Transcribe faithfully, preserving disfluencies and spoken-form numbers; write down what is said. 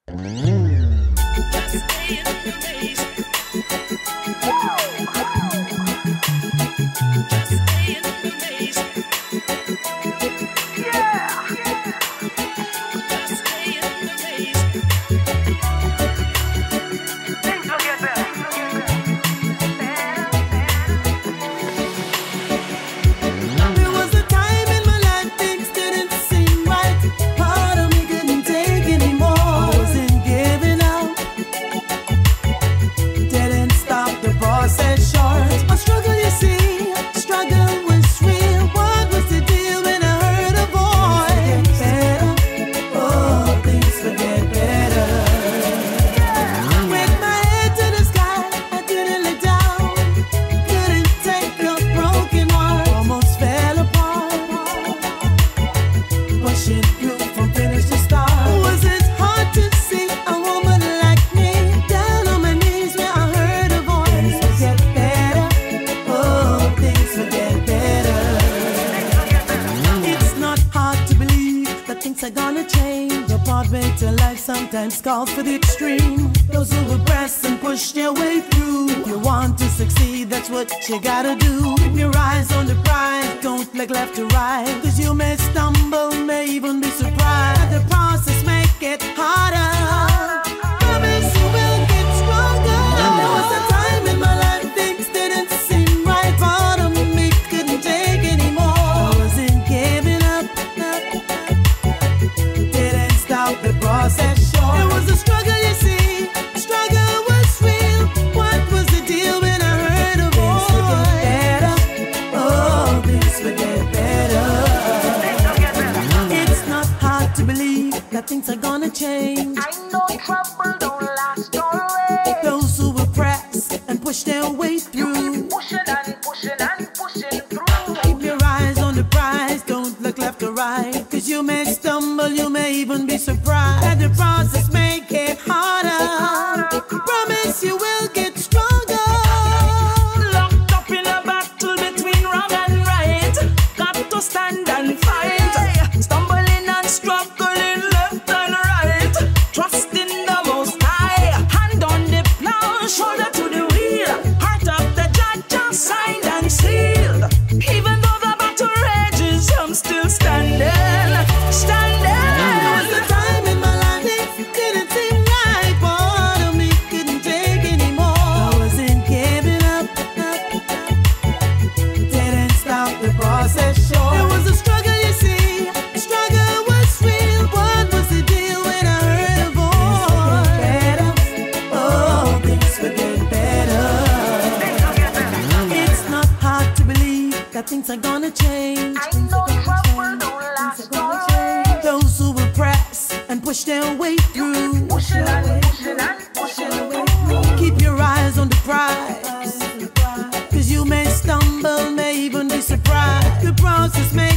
Sometimes calls for the extreme. Those who will press and push their way through. If you want to succeed, that's what you gotta do. Keep your eyes on the prize, don't look left to right. Cause you may stumble, may even be surprised. The process make it harder. Promise you will get stronger. There was a time in my life things didn't seem right. Part of me couldn't take anymore. I wasn't giving up, didn't stop the process. It was a struggle, you see. Struggle was real. What was the deal when I heard of things would get better? Oh, things would get better. It's not hard to believe that things are gonna change. I know trouble don't last always. Those who will press and push their way through. You keep pushing and pushing and pushing through. Keep your eyes on the prize, don't look left or right. Cause you may stumble, you may even be surprised. That the process make it harder. Promise you will get stronger. Locked up in a battle between wrong and right. Got to stand and fight. Stumbling and struggling left and right. Trusting the Most High. Hand on the plow, shoulder to the wheel. Heart of the judge, signed and sealed. Even though the battle rages, I'm still standing. Standing. There was a time in my life it didn't seem right. Part of me couldn't take anymore. I wasn't giving up, didn't stop the process short. It was a struggle, you see. Struggle was real. What was the deal when I heard a voice? Better, oh, things would get better. It's not hard to believe that things are gonna change. I know trouble don't last always. Those who will press and push their way through. Pushing and pushing and pushing through. Keep your eyes on the prize. Cause you may stumble, may even be surprised. The process may